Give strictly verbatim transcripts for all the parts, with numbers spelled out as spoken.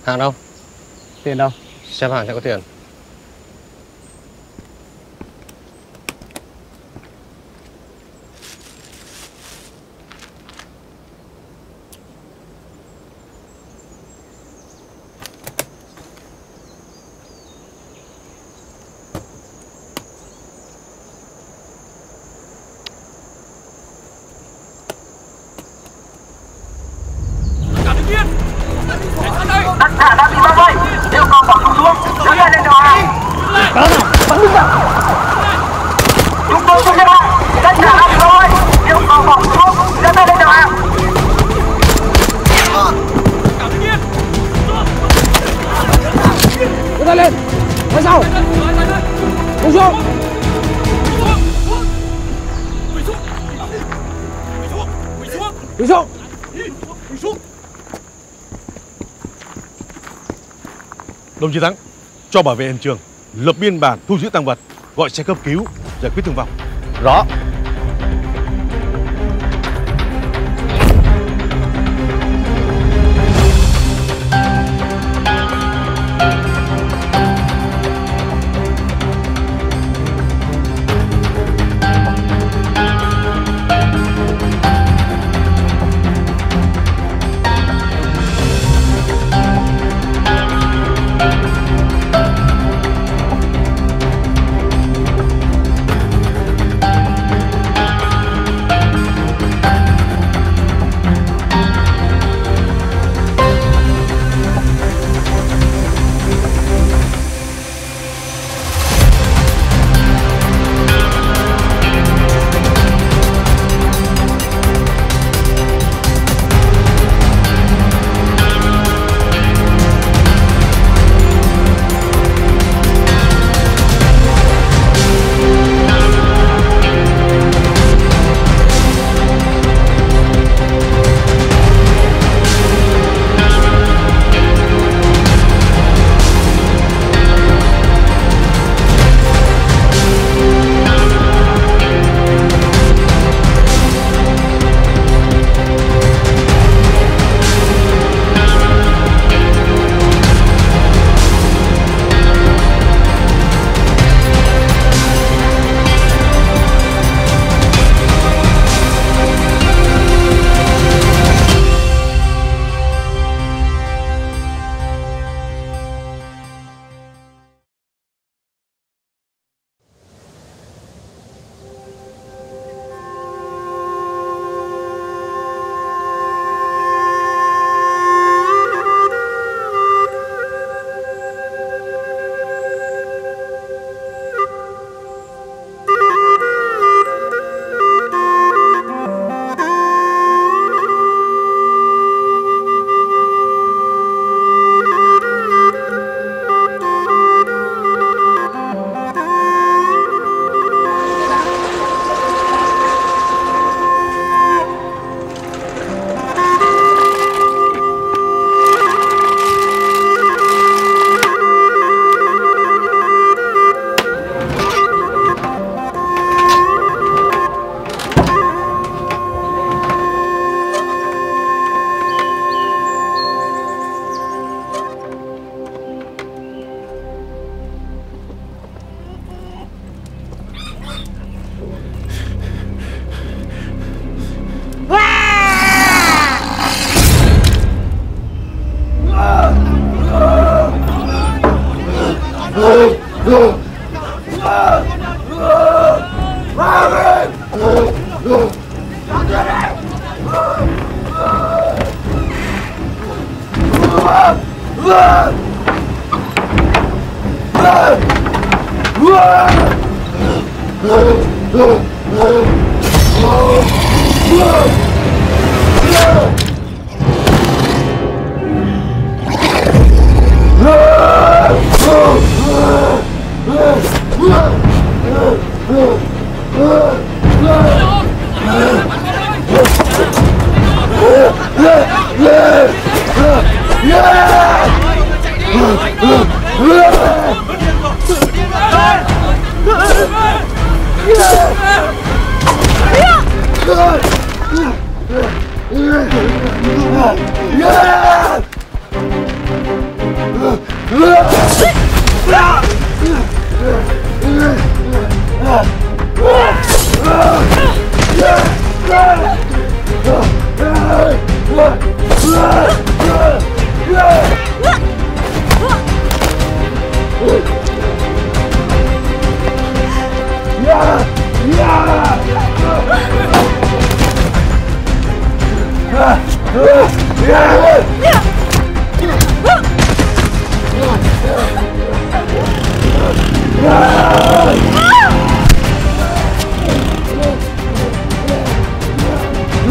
Hàng đâu? Tiền đâu? Xem hàng sẽ có tiền. Tất cả đã bị bao vây, yêu cầu bỏ súng xuống, đứng lên lên đầu hàng. Đó nào, bắn đứng ra. Chúng tôi không nhận lại, tất cả đã bị bao vây, yêu cầu bỏ súng xuống, đứng lên lên đầu hàng. Đưa tay lên, quay sau. Buông xuống. Quỳ xuống. Quỳ xuống. Đồng chí Thắng, cho bảo vệ hiện trường, lập biên bản thu giữ tang vật, gọi xe cấp cứu, giải quyết thương vong. Rõ.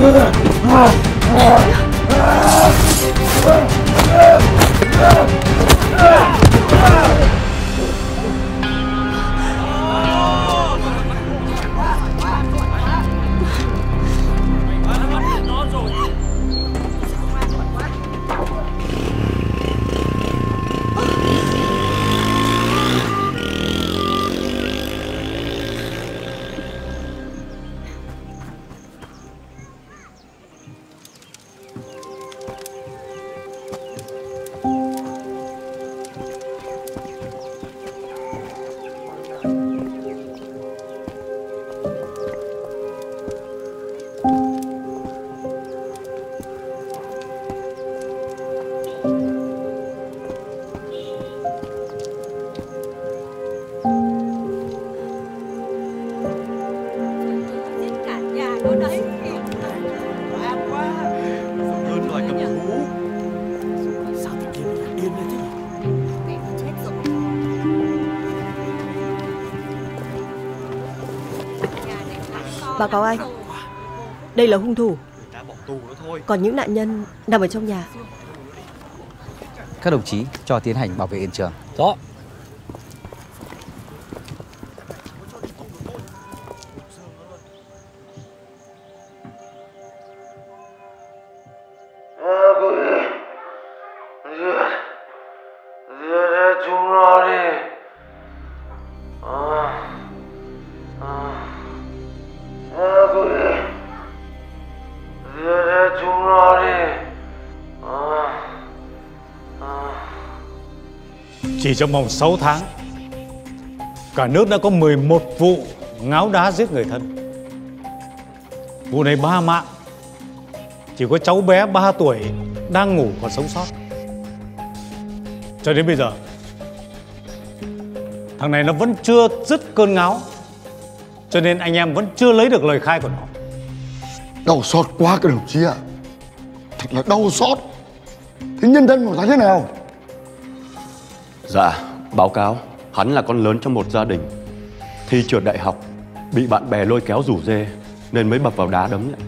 Báo cáo anh, đây là hung thủ, còn những nạn nhân nằm ở trong nhà. Các đồng chí cho tiến hành bảo vệ hiện trường. Rõ. Chỉ trong vòng sáu tháng, cả nước đã có mười một vụ ngáo đá giết người thân. Vụ này ba mạng, chỉ có cháu bé ba tuổi đang ngủ còn sống sót. Cho đến bây giờ, thằng này nó vẫn chưa dứt cơn ngáo, cho nên anh em vẫn chưa lấy được lời khai của nó. Đau xót quá các đồng chí ạ. Thật là đau xót. Thế nhân thân của hắn thế nào? Dạ, báo cáo, hắn là con lớn trong một gia đình. Thi trượt đại học, bị bạn bè lôi kéo rủ rê, nên mới bập vào đá đấm lại.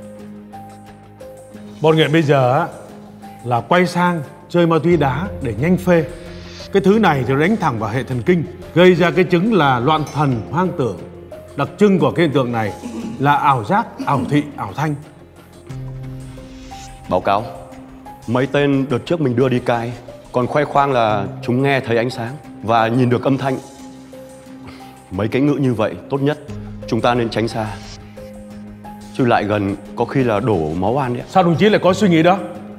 Bọn nghiện bây giờ á, là quay sang chơi ma túy đá để nhanh phê. Cái thứ này thì đánh thẳng vào hệ thần kinh, gây ra cái chứng là loạn thần hoang tưởng. Đặc trưng của cái hiện tượng này là ảo giác, ảo thị, ảo thanh. Báo cáo, mấy tên đợt trước mình đưa đi cai còn khoe khoang là chúng nghe thấy ánh sáng và nhìn được âm thanh. Mấy cái ngữ như vậy tốt nhất chúng ta nên tránh xa, chứ lại gần có khi là đổ máu oan đấy. Sao đồng chí lại có suy nghĩ đó?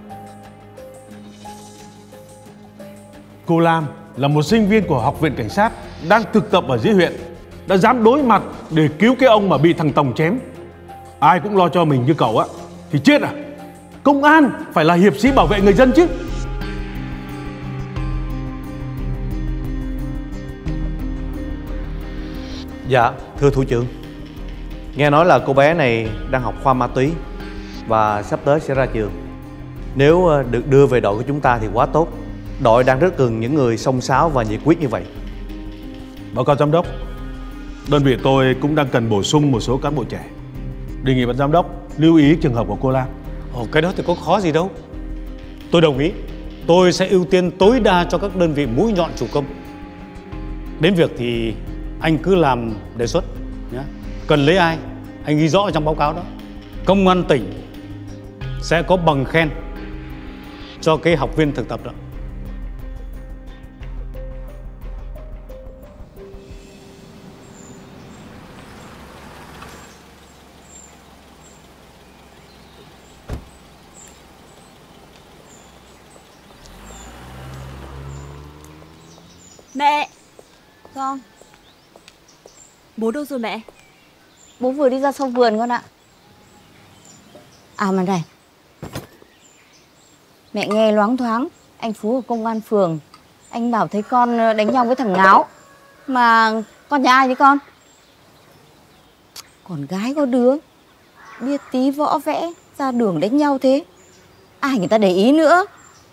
Cô Lam là một sinh viên của Học viện Cảnh sát đang thực tập ở dưới huyện, đã dám đối mặt để cứu cái ông mà bị thằng Tòng chém. Ai cũng lo cho mình như cậu á thì chết à? Công an phải là hiệp sĩ bảo vệ người dân chứ. Dạ, thưa thủ trưởng, nghe nói là cô bé này đang học khoa ma túy và sắp tới sẽ ra trường. Nếu được đưa về đội của chúng ta thì quá tốt. Đội đang rất cần những người xông xáo và nhiệt huyết như vậy. Báo cáo giám đốc, đơn vị tôi cũng đang cần bổ sung một số cán bộ trẻ. Đề nghị ban giám đốc lưu ý trường hợp của cô Lam. Ồ, cái đó thì có khó gì đâu. Tôi đồng ý. Tôi sẽ ưu tiên tối đa cho các đơn vị mũi nhọn chủ công. Đến việc thì anh cứ làm đề xuất nhé. Cần lấy ai, anh ghi rõ trong báo cáo đó. Công an tỉnh sẽ có bằng khen cho cái học viên thực tập đó. Mẹ! Con. Bố đâu rồi mẹ? Bố vừa đi ra sau vườn con ạ. À mà này, mẹ nghe loáng thoáng anh Phú ở công an phường, anh bảo thấy con đánh nhau với thằng Ngáo. Mà con nhà ai đấy con? Con gái có đứa biết tí võ vẽ ra đường đánh nhau thế, ai người ta để ý nữa.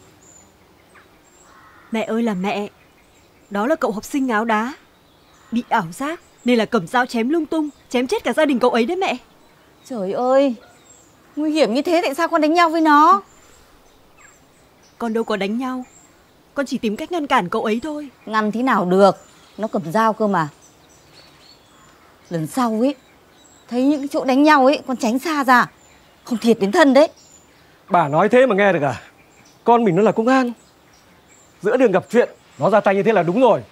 Mẹ ơi là mẹ, đó là cậu học sinh ngáo đá, bị ảo giác nên là cầm dao chém lung tung, chém chết cả gia đình cậu ấy đấy mẹ. Trời ơi, Nguy hiểm như thế tại sao con đánh nhau với nó? Con đâu có đánh nhau. Con chỉ tìm cách ngăn cản cậu ấy thôi. Ngăn thế nào được, nó cầm dao cơ mà. Lần sau ấy, thấy những chỗ đánh nhau ấy, con tránh xa ra, không thiệt đến thân đấy. Bà nói thế mà nghe được à? Con mình nó là công an. Giữa đường gặp chuyện, nó ra tay như thế là đúng rồi.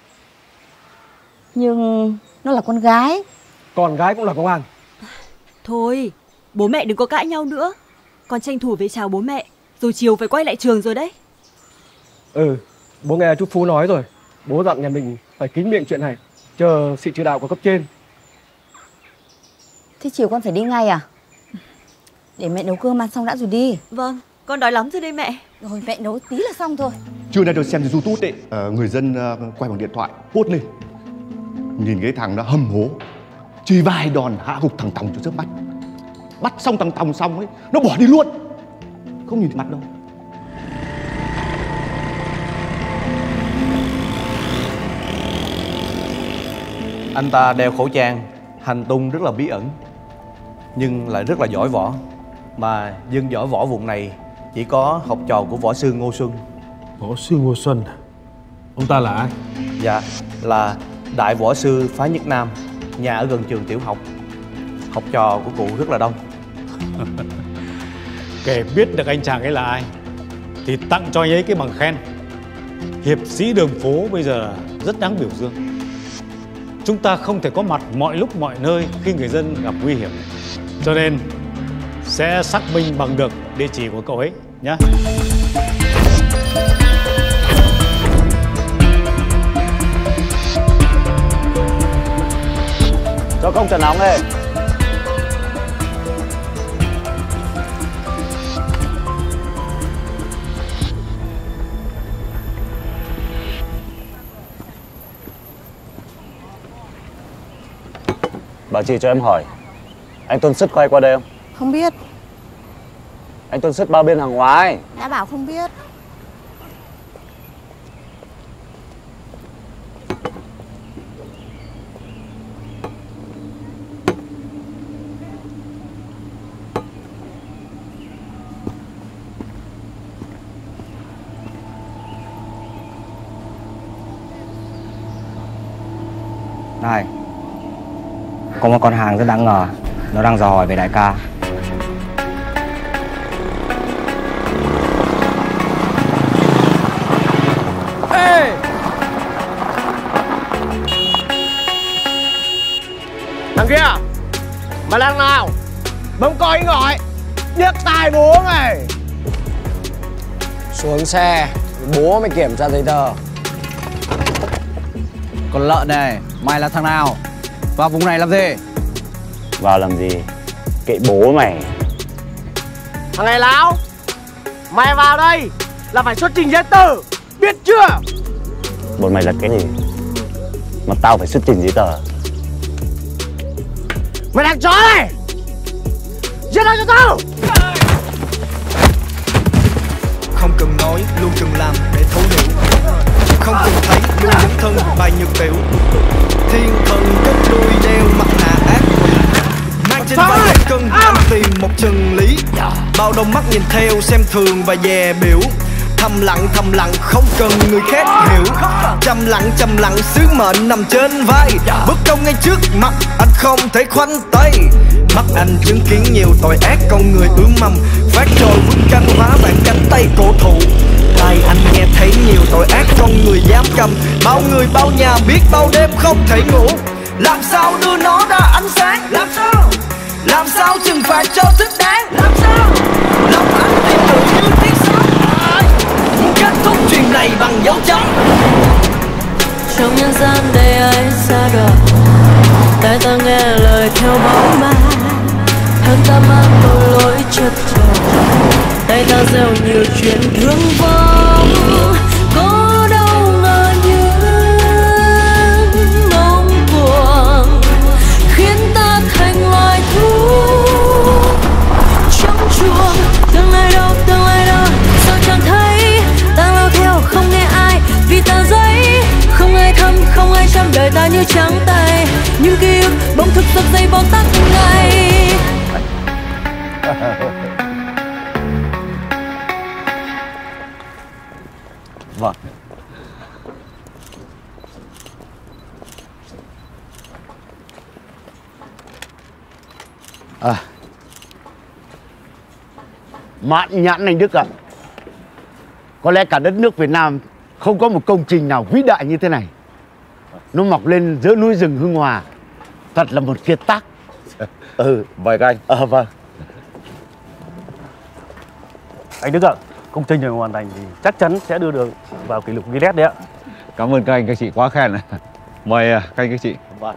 Nhưng nó là con gái. Con gái cũng là công an. Thôi, bố mẹ đừng có cãi nhau nữa. Con tranh thủ về chào bố mẹ, rồi chiều phải quay lại trường rồi đấy. Ừ, bố nghe chú Phú nói rồi. Bố dặn nhà mình phải kín miệng chuyện này, chờ sự chỉ đạo của cấp trên. Thế chiều con phải đi ngay à? Để mẹ nấu cơm ăn xong đã rồi đi. Vâng, con đói lắm rồi đây mẹ. Rồi mẹ nấu tí là xong thôi. Trưa nay tôi xem trên YouTube ấy, uh, người dân uh, quay bằng điện thoại post lên. Nhìn cái thằng nó hầm hố, chỉ vài đòn hạ gục thằng Tòng cho trước mắt. Bắt xong thằng Tòng xong ấy, nó bỏ đi luôn, không nhìn thấy mặt đâu. Anh ta đeo khẩu trang, hành tung rất là bí ẩn, nhưng lại rất là giỏi võ. Mà dân giỏi võ vùng này chỉ có học trò của võ sư Ngô Xuân. Võ sư Ngô Xuân? Ông ta là ai? Dạ, là đại võ sư phái Nhất Nam, nhà ở gần trường tiểu học. Học trò của cụ rất là đông. Kể biết được anh chàng ấy là ai thì tặng cho anh ấy cái bằng khen. Hiệp sĩ đường phố bây giờ rất đáng biểu dương. Chúng ta không thể có mặt mọi lúc mọi nơi khi người dân gặp nguy hiểm, cho nên sẽ xác minh bằng được địa chỉ của cậu ấy nhé. Cho công trà nóng đi. Bà chị cho em hỏi, anh Tuân Sứt có hay qua đây không? Không biết. Anh Tuân Sứt bao biên hàng hóa ấy. Đã bảo không biết. Này, có một con hàng rất đáng ngờ. Nó đang dò hỏi về đại ca. Ê! Thằng kia, mày đang nào? Bấm coi ý gọi, điếc tai bố mày. Xuống xe, bố mày kiểm tra giấy tờ. Con lợn này, mày là thằng nào? Vào vùng này làm gì? Vào làm gì? Kệ bố mày. Thằng này láo, mày vào đây là phải xuất trình giấy tờ, biết chưa? Bọn mày là cái gì mà tao phải xuất trình giấy tờ? Mày thằng chó này, giết nó cho tao. Không cần nói, luôn cần làm để thấu hiểu. Không cần thấy, luôn dấn thân bài nhược tiểu. Thiên thần cất đuôi đeo mặt nạ ác quỷ, mang trên vai một cân ăn tìm một chân lý. Bao đông mắt nhìn theo xem thường và dè biểu. Thầm lặng thầm lặng không cần người khác hiểu. Chăm lặng chăm lặng sứ mệnh nằm trên vai. Bất công ngay trước mặt anh không thể khoanh tay. Mắt anh chứng kiến nhiều tội ác con người ướm mầm. Phát trồi vứt canh phá vạn cánh tay cổ thụ. Tai anh nghe thấy nhiều tội ác con người dám cầm. Bao người bao nhà biết bao đêm không thể ngủ. Làm sao đưa nó ra ánh sáng? Làm sao? Làm sao trừng phạt cho thích đáng? Làm sao? Lòng anh tìm được như tiếng sấm. Muốn kết thúc chuyện này bằng dấu chấm. Trong nhân gian đây ai xa đoạn, tai ta nghe lời theo bóng ma. Thân ta mang tội lỗi chất chồng, tay ta gieo nhiều chuyện thương vong. Có đâu ngờ những ngông cuồng khiến ta thành loài thú trong chuồng. Tương lai đâu, tương lai đâu, sao chẳng thấy. Ta lao theo không nghe ai vì tờ giấy. Không ai thăm, không ai chăm, đời ta như trắng tay. Những ký ức bỗng thức giấc dây bó tắt ngày. Vâng. À. Mãn nhãn anh Đức ạ. Có lẽ cả đất nước Việt Nam không có một công trình nào vĩ đại như thế này. Nó mọc lên giữa núi rừng Hưng Hòa. Thật là một kiệt tác. Ừ, mời các anh. Ờ, vâng. Anh Đức ạ, công trình này hoàn thành thì chắc chắn sẽ đưa được vào kỷ lục Guinness đấy ạ. Cảm ơn các anh các chị quá khen. Mời các anh các chị. Vâng.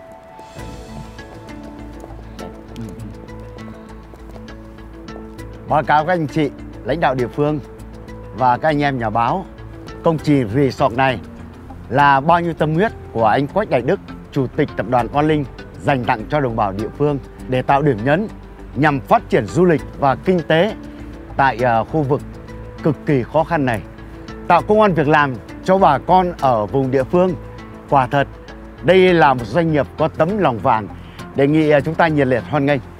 Báo cáo các anh chị, lãnh đạo địa phương và các anh em nhà báo, công trình resort này là bao nhiêu tâm huyết của anh Quách Đại Đức, Chủ tịch Tập đoàn Oan Linh dành tặng cho đồng bào địa phương để tạo điểm nhấn nhằm phát triển du lịch và kinh tế tại uh, khu vực cực kỳ khó khăn này, tạo công ăn việc làm cho bà con ở vùng địa phương. Quả thật, đây là một doanh nghiệp có tấm lòng vàng, đề nghị uh, chúng ta nhiệt liệt hoan nghênh.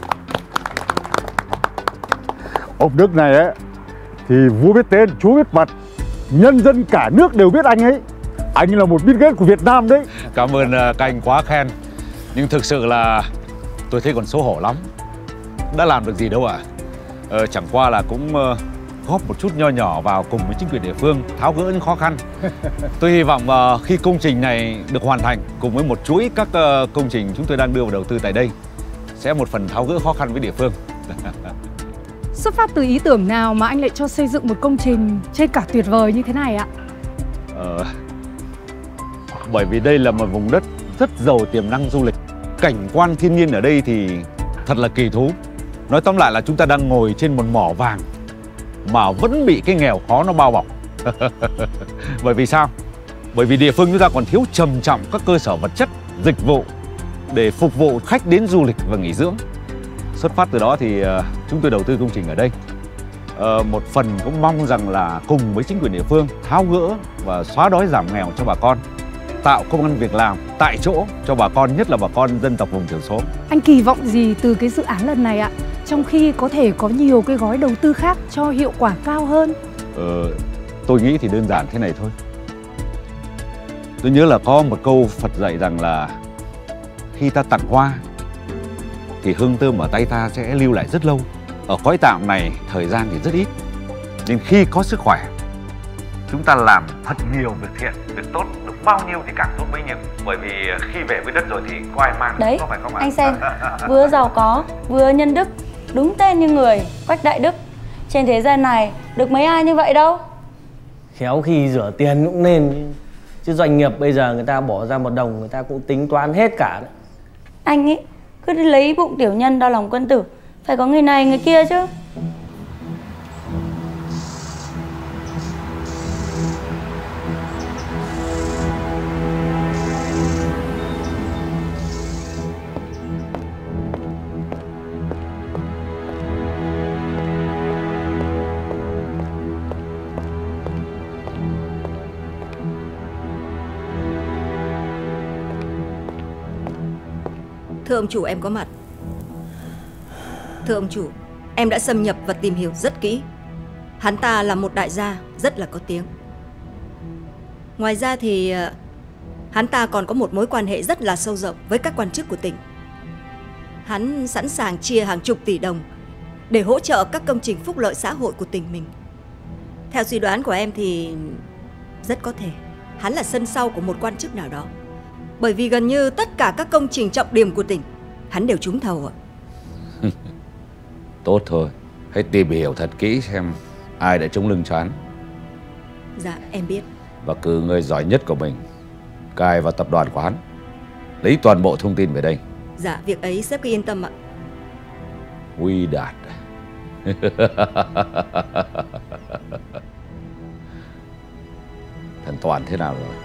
Ông Đức này ấy thì vua biết tên, chúa biết mặt, nhân dân cả nước đều biết anh ấy. Anh là một Bill Gates của Việt Nam đấy. Cảm ơn các anh quá khen. Nhưng thực sự là tôi thấy còn xấu hổ lắm. Đã làm được gì đâu ạ. Ờ, chẳng qua là cũng uh, góp một chút nho nhỏ vào cùng với chính quyền địa phương tháo gỡ những khó khăn. Tôi hy vọng uh, khi công trình này được hoàn thành cùng với một chuỗi các uh, công trình chúng tôi đang đưa vào đầu tư tại đây sẽ một phần tháo gỡ khó khăn với địa phương. Xuất phát từ ý tưởng nào mà anh lại cho xây dựng một công trình trên cả tuyệt vời như thế này ạ? Ờ, bởi vì đây là một vùng đất rất giàu tiềm năng du lịch. Cảnh quan thiên nhiên ở đây thì thật là kỳ thú. Nói tóm lại là chúng ta đang ngồi trên một mỏ vàng mà vẫn bị cái nghèo khó nó bao bọc. Bởi vì sao? Bởi vì địa phương chúng ta còn thiếu trầm trọng các cơ sở vật chất, dịch vụ để phục vụ khách đến du lịch và nghỉ dưỡng. Xuất phát từ đó thì uh, chúng tôi đầu tư công trình ở đây. Uh, một phần cũng mong rằng là cùng với chính quyền địa phương tháo gỡ và xóa đói giảm nghèo cho bà con, tạo công ăn việc làm tại chỗ cho bà con, nhất là bà con dân tộc vùng thiểu số. Anh kỳ vọng gì từ cái dự án lần này ạ? Trong khi có thể có nhiều cái gói đầu tư khác cho hiệu quả cao hơn. Ờ, tôi nghĩ thì đơn giản thế này thôi. Tôi nhớ là có một câu Phật dạy rằng là khi ta tặng hoa thì hương thơm ở tay ta sẽ lưu lại rất lâu. Ở cõi tạm này thời gian thì rất ít, nên khi có sức khỏe chúng ta làm thật nhiều việc thiện, việc tốt, được bao nhiêu thì càng tốt bấy nhiêu. Bởi vì khi về với đất rồi thì có ai mang đấy, có phải không ạ? Anh xem, vừa giàu có, vừa nhân đức, đúng tên như người, Quách Đại Đức. Trên thế gian này được mấy ai như vậy đâu. Khéo khi rửa tiền cũng nên, chứ doanh nghiệp bây giờ người ta bỏ ra một đồng người ta cũng tính toán hết cả đấy. Anh ấy cứ đi lấy bụng tiểu nhân đo lòng quân tử, phải có người này người kia chứ. Thưa ông chủ, em có mặt. Thưa ông chủ, em đã xâm nhập và tìm hiểu rất kỹ. Hắn ta là một đại gia rất là có tiếng. Ngoài ra thì hắn ta còn có một mối quan hệ rất là sâu rộng với các quan chức của tỉnh. Hắn sẵn sàng chia hàng chục tỷ đồng để hỗ trợ các công trình phúc lợi xã hội của tỉnh mình. Theo suy đoán của em thì rất có thể hắn là sân sau của một quan chức nào đó. Bởi vì gần như tất cả các công trình trọng điểm của tỉnh hắn đều trúng thầu ạ. Tốt thôi, hãy tìm hiểu thật kỹ xem ai đã trúng lưng cho hắn. Dạ em biết. Và cử người giỏi nhất của mình cài vào tập đoàn của hắn, lấy toàn bộ thông tin về đây. Dạ việc ấy sếp cứ yên tâm ạ. Huy Đạt. Thằng Toàn thế nào rồi?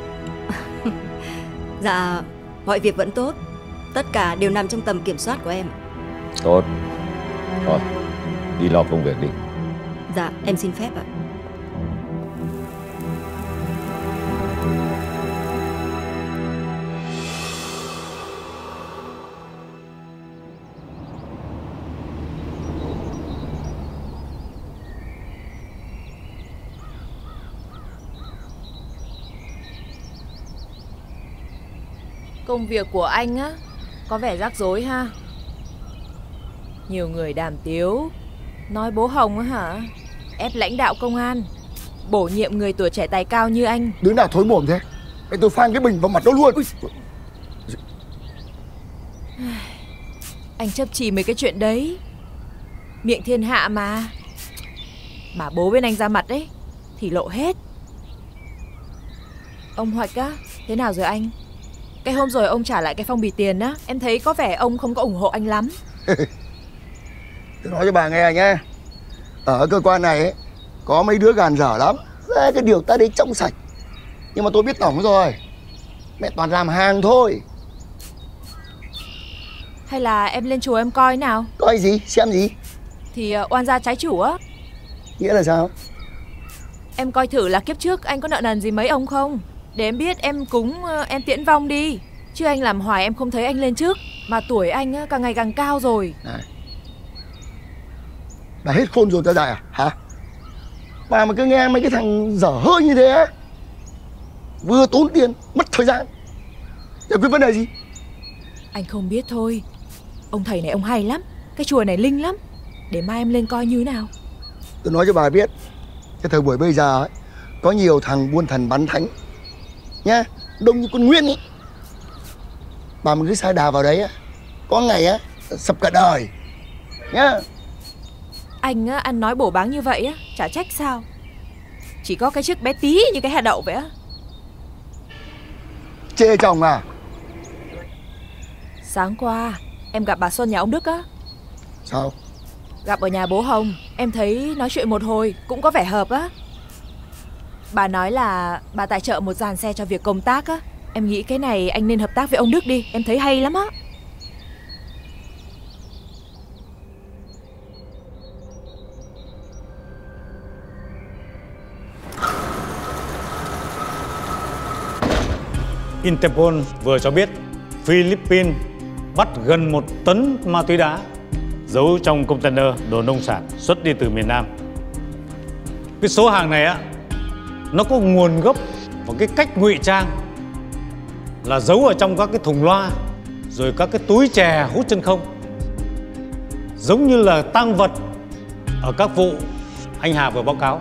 Dạ mọi việc vẫn tốt, tất cả đều nằm trong tầm kiểm soát của em. Tốt. Rồi, đi lo công việc đi. Dạ em xin phép ạ. Công việc của anh á có vẻ rắc rối ha. Nhiều người đàm tiếu nói bố Hồng á hả, ép lãnh đạo công an, bổ nhiệm người tuổi trẻ tài cao như anh. Đứa nào thối mồm thế? Để tôi phang cái bình vào mặt nó luôn. Ui. Anh chấp chỉ mấy cái chuyện đấy, miệng thiên hạ mà. Mà bố bên anh ra mặt đấy thì lộ hết. Ông Hoạch á, thế nào rồi anh? Cái hôm rồi ông trả lại cái phong bì tiền á, em thấy có vẻ ông không có ủng hộ anh lắm. Tôi nói cho bà nghe nhé, ở cơ quan này ấy, có mấy đứa gàn dở lắm. Ra cái điều ta đấy trong sạch. Nhưng mà tôi biết tổng rồi, mẹ toàn làm hàng thôi. Hay là em lên chùa em coi nào. Coi gì? Xem gì? Thì uh, oan gia trái chủ á. Nghĩa là sao? Em coi thử là kiếp trước anh có nợ nần gì mấy ông không, để em biết em cúng uh, em tiễn vong đi. Chứ anh làm hoài em không thấy anh lên trước. Mà tuổi anh uh, càng ngày càng cao rồi. Này, bà hết khôn rồi ta dạy à? Hả? Bà mà cứ nghe mấy cái thằng dở hơi như thế á, vừa tốn tiền, mất thời gian, giải quyết vấn đề gì? Anh không biết thôi. Ông thầy này ông hay lắm, cái chùa này linh lắm. Để mai em lên coi như nào. Tôi nói cho bà biết, cái thời buổi bây giờ ấy, có nhiều thằng buôn thần bán thánh nhá, đông như con Nguyên ấy. Bà mà cứ sai đà vào đấy á, có ngày á sập cả đời nhá. Anh á, ăn nói bổ báng như vậy á, chả trách sao. Chỉ có cái chiếc bé tí như cái hạt đậu vậy á. Chê chồng à? Sáng qua em gặp bà Xuân nhà ông Đức á. Sao? Gặp ở nhà bố Hồng, em thấy nói chuyện một hồi cũng có vẻ hợp á. Bà nói là bà tài trợ một dàn xe cho việc công tác á. Em nghĩ cái này anh nên hợp tác với ông Đức đi, em thấy hay lắm á. Interpol vừa cho biết Philippines bắt gần một tấn ma túy đá giấu trong container đồ nông sản xuất đi từ miền Nam. Cái số hàng này á, nó có nguồn gốc và cái cách ngụy trang là giấu ở trong các cái thùng loa, rồi các cái túi chè hút chân không, giống như là tang vật ở các vụ anh Hà vừa báo cáo.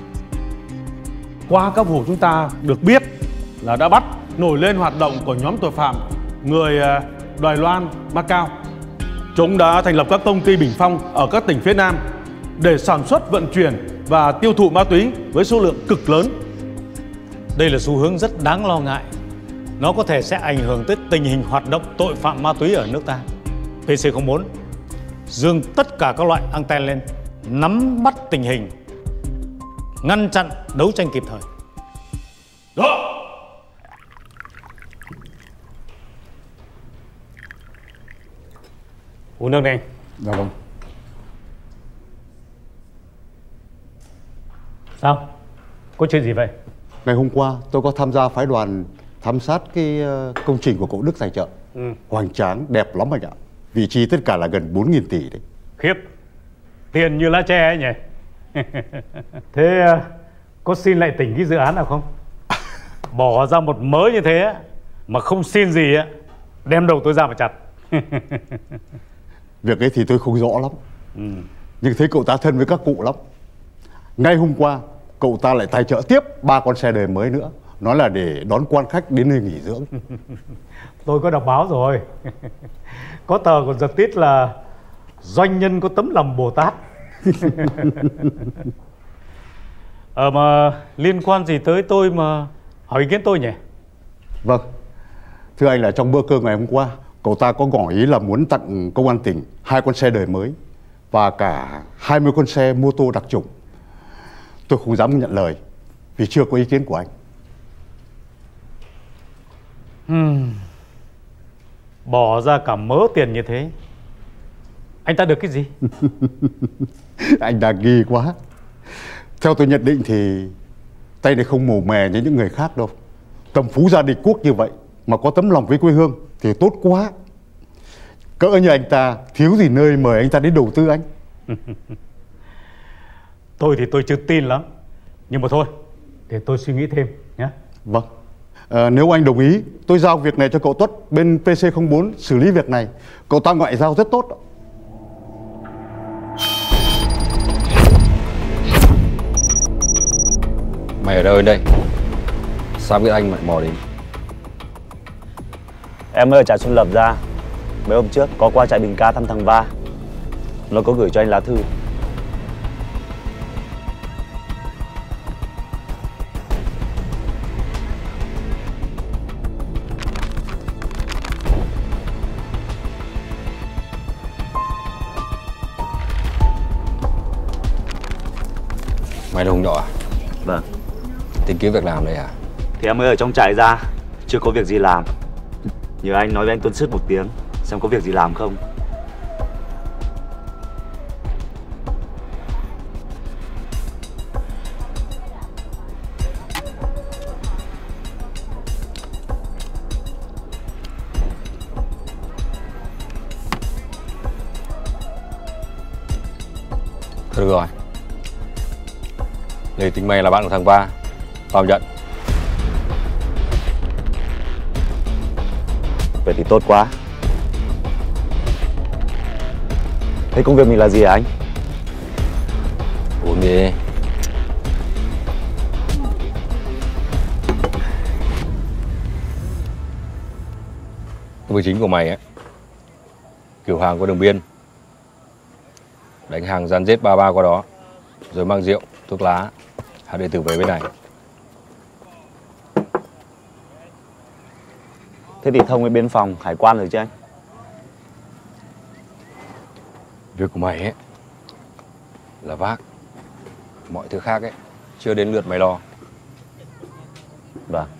Qua các vụ chúng ta được biết là đã bắt nổi lên hoạt động của nhóm tội phạm người Đài Loan, Macau. Chúng đã thành lập các công ty bình phong ở các tỉnh phía Nam để sản xuất, vận chuyển và tiêu thụ ma túy với số lượng cực lớn. Đây là xu hướng rất đáng lo ngại. Nó có thể sẽ ảnh hưởng tới tình hình hoạt động tội phạm ma túy ở nước ta. pê xê không bốn dương tất cả các loại anten lên, nắm bắt tình hình, ngăn chặn, đấu tranh kịp thời. Đó. Uống nước đi. Dạ vâng. Sao? Có chuyện gì vậy? Ngày hôm qua tôi có tham gia phái đoàn thám sát cái công trình của cậu Đức tài trợ. Ừ. Hoành tráng, đẹp lắm anh ạ. Vị trí tất cả là gần bốn nghìn tỷ đấy. Khiếp, tiền như lá tre ấy nhỉ. Thế có xin lại tỉnh cái dự án nào không? Bỏ ra một mớ như thế mà không xin gì á, đem đầu tôi ra mà chặt. Việc ấy thì tôi không rõ lắm. Ừ. Nhưng thấy cậu ta thân với các cụ lắm. Ngay hôm qua cậu ta lại tài trợ tiếp ba con xe đời mới nữa. Nói là để đón quan khách đến nơi nghỉ dưỡng. Tôi có đọc báo rồi. Có tờ còn giật tít là doanh nhân có tấm lòng Bồ Tát. Ờ mà liên quan gì tới tôi mà hỏi ý kiến tôi nhỉ? Vâng. Thưa anh là trong bữa cơm ngày hôm qua, cậu ta có ngỏ ý là muốn tặng công an tỉnh hai con xe đời mới và cả hai mươi con xe mô tô đặc chủng. Tôi không dám nhận lời vì chưa có ý kiến của anh. Hmm. Bỏ ra cả mớ tiền như thế, anh ta được cái gì? Anh đa nghi quá. Theo tôi nhận định thì tay này không màu mè như những người khác đâu. Tầm phú gia địch quốc như vậy mà có tấm lòng với quê hương thì tốt quá. Cỡ như anh ta thiếu gì nơi mời anh ta đến đầu tư anh. Tôi thì tôi chưa tin lắm. Nhưng mà thôi, để tôi suy nghĩ thêm nhé. Vâng. À, nếu anh đồng ý, tôi giao việc này cho cậu Tuất bên pê xê không bốn xử lý việc này. Cậu ta ngoại giao rất tốt. Mày ở đâu đến đây? Sao biết anh lại mò đến? Em mới ở trại Xuân Lập ra. Mấy hôm trước có qua trại Bình Ca thăm thằng Va. Nó có gửi cho anh lá thư. Mày là Hùng Nhọ à? Vâng. Tìm kiếm việc làm đây à? Thì em mới ở trong trại ra, chưa có việc gì làm. Nhờ anh nói với anh Tuấn Sứt một tiếng, xem có việc gì làm không. Thôi được rồi. Để tính mày là bạn của thằng Va. Tao nhận. Vậy thì tốt quá. Thế công việc mình là gì hả anh? Uống đi. Công việc chính của mày ấy, kiểu hàng qua đường biên, đánh hàng gian dết ba ba qua đó, rồi mang rượu, thuốc lá, hạt điện tử về bên này. Thế thì thông với biên phòng, hải quan rồi chứ anh? Việc của mày ấy là vác. Mọi thứ khác ấy chưa đến lượt mày lo. Vâng.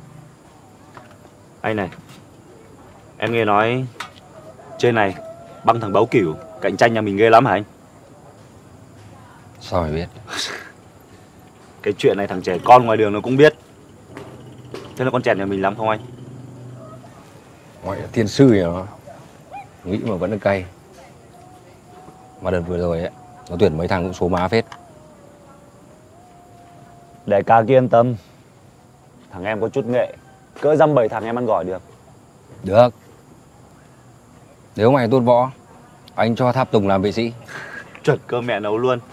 Anh này, em nghe nói trên này băng thằng Báo Cửu cạnh tranh nhà mình ghê lắm hả anh? Sao mày biết? Cái chuyện này thằng trẻ con ngoài đường nó cũng biết. Thế là con chẹt nhà mình lắm không anh? Ngoại là thiên sư nhỉ nó. Nghĩ mà vẫn là cay. Mà đợt vừa rồi ấy, nó tuyển mấy thằng cũng số má phết. Để ca kia yên tâm. Thằng em có chút nghệ. Cỡ dăm bảy thằng em ăn gỏi được. Được. Nếu mày tốt võ, anh cho Tháp Tùng làm vệ sĩ. Chuẩn cơm mẹ nấu luôn.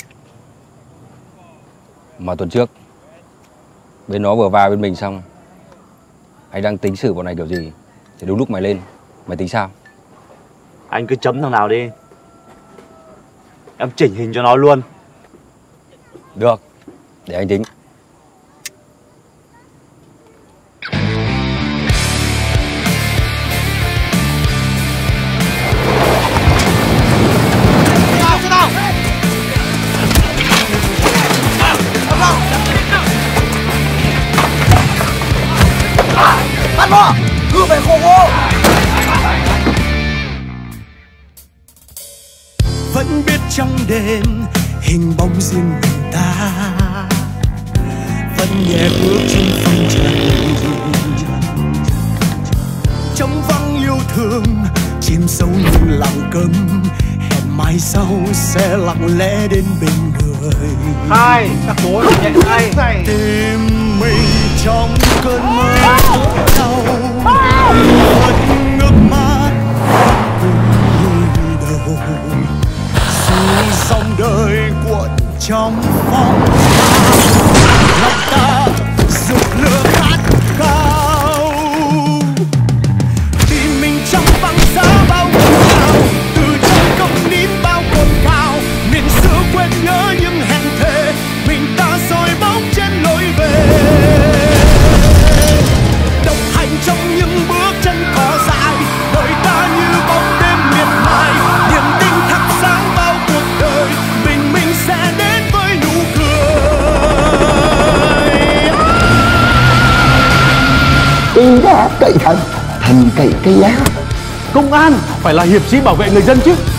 Mà tuần trước bên nó vừa va bên mình xong, anh đang tính xử bọn này kiểu gì. Thì đúng lúc mày lên, mày tính sao? Anh cứ chấm thằng nào đi. Em chỉnh hình cho nó luôn. Được, để anh tính. Bắt nó, cứ về khô khô. Vẫn biết trong đêm hình bóng riêng mình ta, vẫn nhẹ bước trên phong trần, trong vắng yêu thương chìm sâu như lặng câm, hẹn mai sau sẽ lặng lẽ đến bên người. Hai, các bố nhẹ tay. Tìm mình trong cơn mơ đau, vẫn ngước mắt từ đầu. Dù dòng đời cuộn trong phong lòng ta rực lửa khát khao, tìm mình trong băng giá bao ngần ngào, từ trong công nín bao cồn cào, miền xưa quên nhớ những hẹn thề, mình ta soi bóng trên lối về. Độc hành trong những bước chân cỏ dại, đời ta như bóng đêm miệt mài, niềm tin thắp sáng bao cuộc đời, bình minh sẽ đến với nụ cười. Cây lá cậy thần, thần cậy cây lá. Công an phải là hiệp sĩ bảo vệ người dân chứ.